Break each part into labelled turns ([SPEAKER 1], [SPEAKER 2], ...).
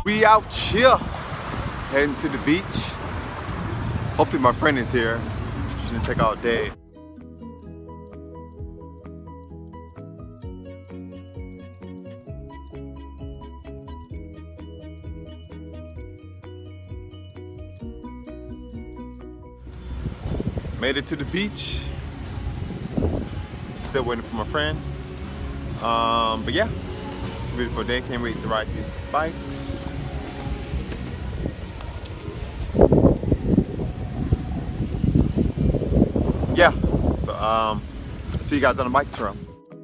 [SPEAKER 1] We out here, heading to the beach. Hopefully my friend is here. Shouldn't take all day. Made it to the beach. Still waiting for my friend. But yeah, it's a beautiful day. Can't wait to ride these bikes. Yeah, so see you guys on the bike trail.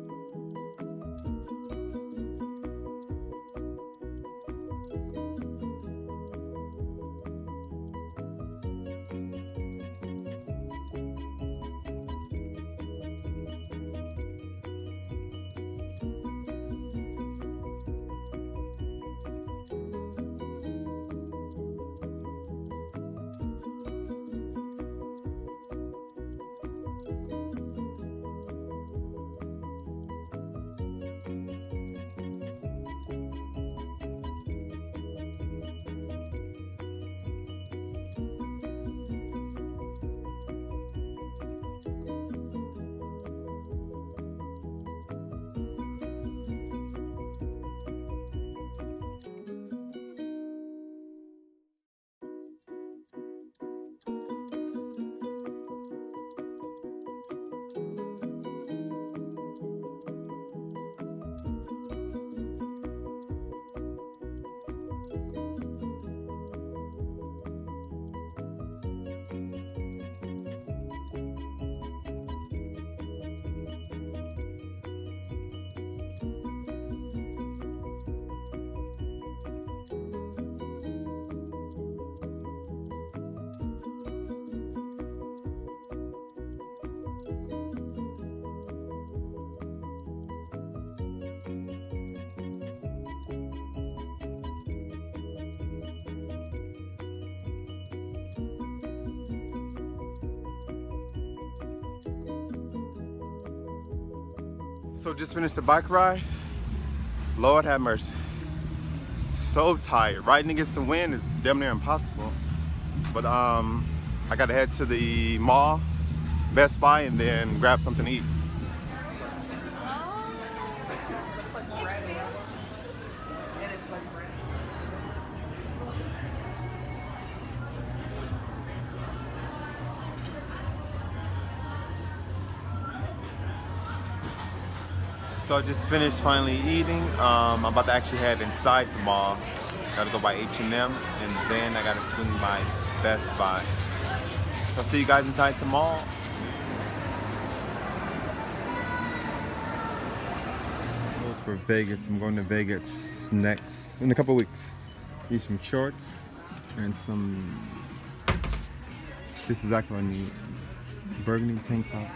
[SPEAKER 1] So just finished the bike ride. Lord have mercy. So tired. Riding against the wind is damn near impossible. But I gotta head to the mall, Best Buy, and then grab something to eat. So I just finished finally eating. I'm about to actually head inside the mall. Gotta go by H&M, and then I gotta swing by Best Buy. So I'll see you guys inside the mall. Goes for Vegas. I'm going to Vegas next in a couple weeks. Need some shorts and some. This is exactly what I need. Burgundy tank top.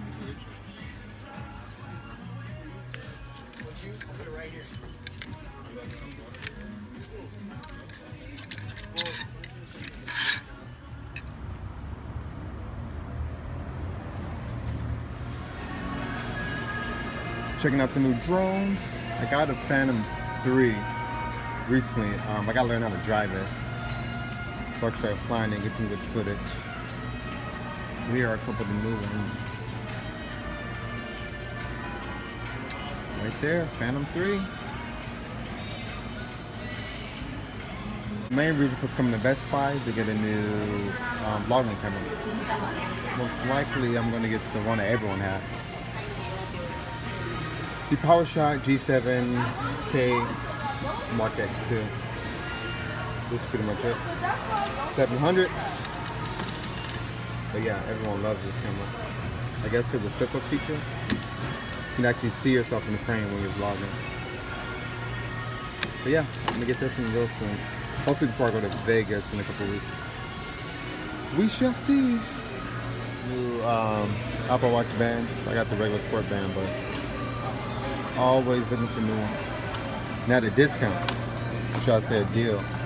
[SPEAKER 1] Checking out the new drones. I got a Phantom 3 recently. I gotta learn how to drive it so I can start flying and get some good footage. Here are a couple of the new ones. Right there, Phantom 3. The main reason for coming to Best Buy is to get a new vlogging camera. Most likely I'm going to get the one that everyone has. The PowerShot G7K Mark X2. This is pretty much it. 700. But yeah, everyone loves this camera. I guess because of the flip-up feature. You can actually see yourself in the frame when you're vlogging. But yeah, I'm gonna get this one real soon. Hopefully before I go to Vegas in a couple weeks. We shall see. New Apple Watch bands. I got the regular sport band, but always looking for new ones. Now the discount, which I say a deal.